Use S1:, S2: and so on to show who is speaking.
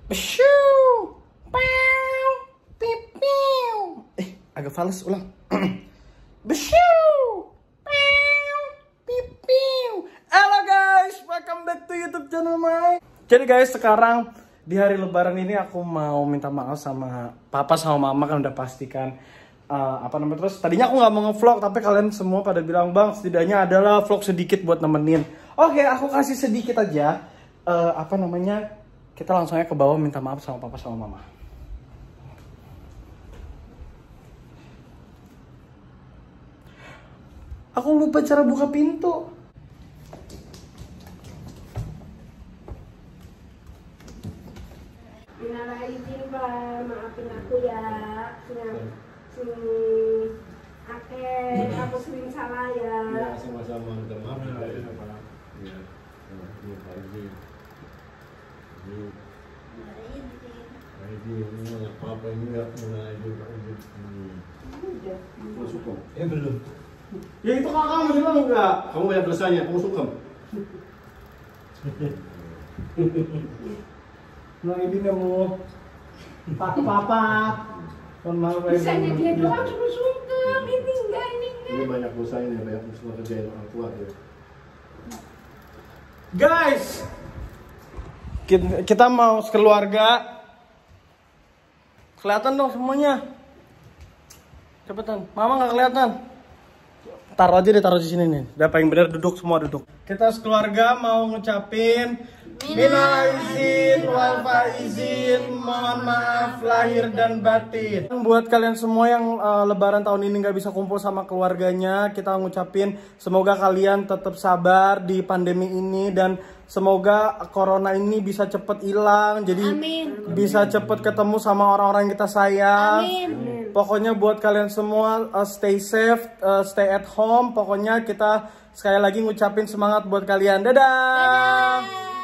S1: Shoo! Pew! Piu piu. Agak fals, ulang. Shoo! Pew! Piu piu. Halo guys, welcome back to YouTube channel Mike. Jadi guys, sekarang di hari lebaran ini aku mau minta maaf sama papa sama mama, kan udah pastikan terus tadinya aku nggak mau ngevlog, tapi kalian semua pada bilang, bang setidaknya adalah vlog sedikit buat nemenin. Oke, aku kasih sedikit aja. Kita langsung aja ke bawah minta maaf sama papa sama mama. Aku lupa cara buka pintu.
S2: Minal izin Pak, maafin aku ya. Aku sering salah ya.
S3: Ya, sama-sama minta maaf juga ya Pak. Iya. Ini Pak Izin. Ini apa ini ya, mulai Izin Pak Izin.
S2: Udah.
S3: Kamu suka? Belum.
S1: Ya itu kakak mau bilang enggak?
S3: Kamu banyak dosanya, kamu suka?
S1: Nah ini mau papa. Mohon maaf ya.
S2: Bisanya dia doang suruh sungkem, ini enggak.
S3: Ini banyak dosanya, banyak musuh kerjain orang tua ya.
S1: Guys, kita mau sekeluarga. Kelihatan dong semuanya. Cepetan, mama nggak kelihatan. Taruh aja deh, taruh di sini nih. Udah paling bener, duduk semua duduk. Kita sekeluarga mau ngucapin minal izin wal faizin, mohon maaf lahir dan batin. Buat kalian semua yang lebaran tahun ini nggak bisa kumpul sama keluarganya, kita ngucapin semoga kalian tetap sabar di pandemi ini, dan semoga corona ini bisa cepet hilang. Jadi bisa cepet ketemu sama orang-orang yang kita sayang. Pokoknya buat kalian semua stay safe, stay at home. Pokoknya kita sekali lagi ngucapin semangat buat kalian. Dadah.